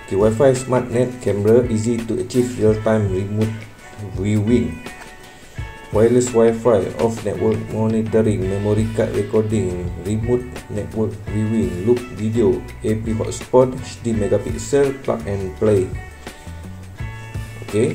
Okay, Wi-Fi smart net camera, easy to achieve real-time remote viewing. Wireless Wi-Fi, off network monitoring, memory card recording, remote network viewing, loop video, AP hotspot, HD megapixel, plug and play. Okay.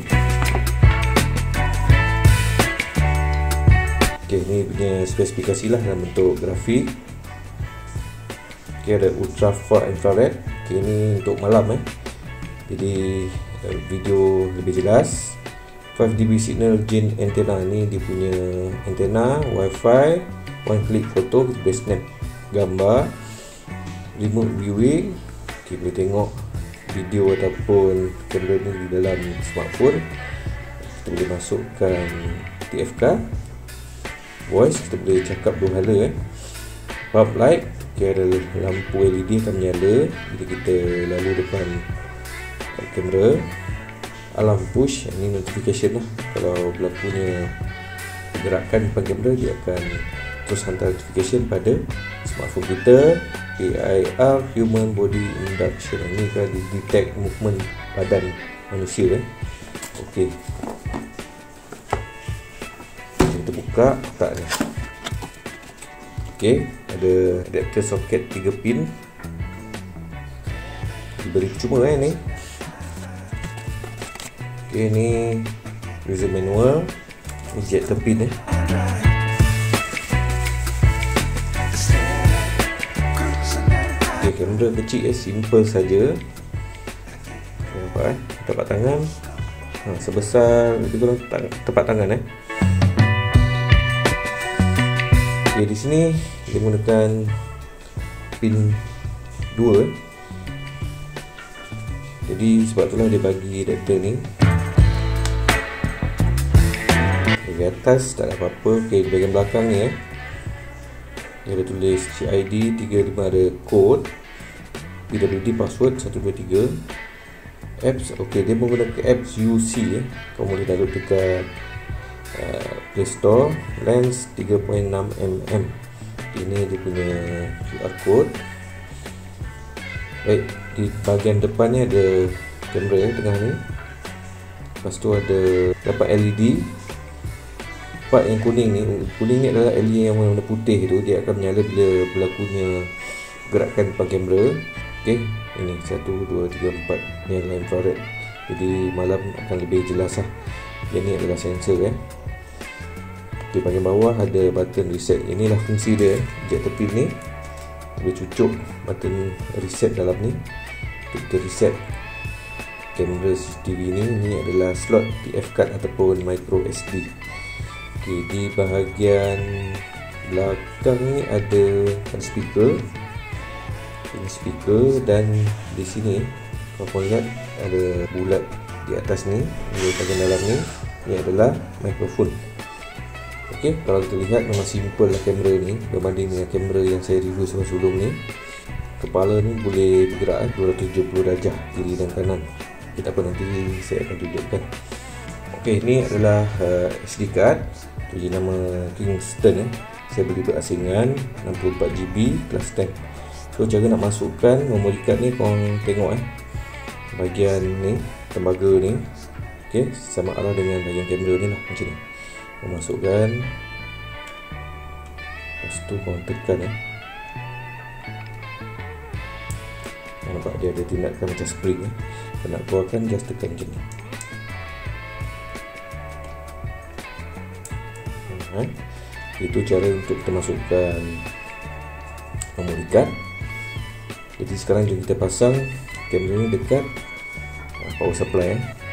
Okay, ni punya spesifikasi lah dalam bentuk grafik. Okay, ada ultra far infrared. Okay, ni untuk malam jadi video lebih jelas. 5dB signal gain antenna, ni dia punya antenna Wi-Fi, one click foto, kita boleh snap gambar. Remote viewing, kita boleh tengok video ataupun kamera ni di dalam smartphone. Kita boleh masukkan TF card. Voice, kita boleh cakap dua hala. Pub light, okay, ada lampu LED akan menyala bila kita lalu depan kamera. Alarm push, ini notification lah. Kalau berlakunya gerakan depan kamera, dia akan terus hantar notification pada smartphone kita. AIR, human body induction, ini kan detect movement badan manusia. Okey, kita buka kotak ni. Okey, ada adapter soket 3 pin, diberi cuma ni. Okay, ni user manual, ejector pin Okay, kamera kecil simple saja. Nampak tapak tangan sebesar itu tapak tangan Okay, di sini dia menggunakan pin 2. Jadi sebab itulah dia bagi adapter ni. Di atas tak ada apa-apa. Okay, di bahagian belakang ni dia ada tulis CID 35, ada kod, PWD password 123, apps. Okay, dia menggunakan apps UC kau boleh download dekat Play Store. Lens 3.6mm. Ini dia punya QR code. Baik, di bahagian depan ni ada kamera tengah ni. Lepas tu ada dapat LED. Part yang kuning ni adalah LED yang warna putih tu, dia akan menyala bila berlakunya gerakan depan kamera. Okey, ini 1 2 3 4 ni adalah infrared. Jadi malam akan lebih jelas lah. Yang ni adalah sensor Di bahagian bawah ada button reset. Inilah fungsi dia. Ejector pin ni boleh cucuk button reset dalam ni untuk kita reset kamera CCTV ni. Ini adalah slot TF card ataupun micro SD. Okay, di bahagian belakang ni ada speaker. Ini speaker, dan di sini kalau lihat ada bulat di atas ni, di bahagian dalam ni, ini adalah mikrofon. Okey, kalau kita lihat memang simple lah kamera ni berbanding dengan kamera yang saya review sebelum ni. Kepala ni boleh bergerak 270 darjah kiri dan kanan. Kita apa nanti saya akan tunjukkan. Okey, ni adalah SD card. Jadi nama Kingston saya beli berasingan 64GB kelas 10. So cara nak masukkan memory card ni korang tengok bahagian ni, tembaga ni. Okey, sama arah dengan bahagian kamera ni lah, macam ni. Masukkan, lepas tu korang tekan nampak dia ada tindakan macam spring Kalau nak keluarkan just tekan macam ni. Itu cara untuk kita masukkan memory card. Jadi sekarang jom kita pasang kamera ni dekat power supply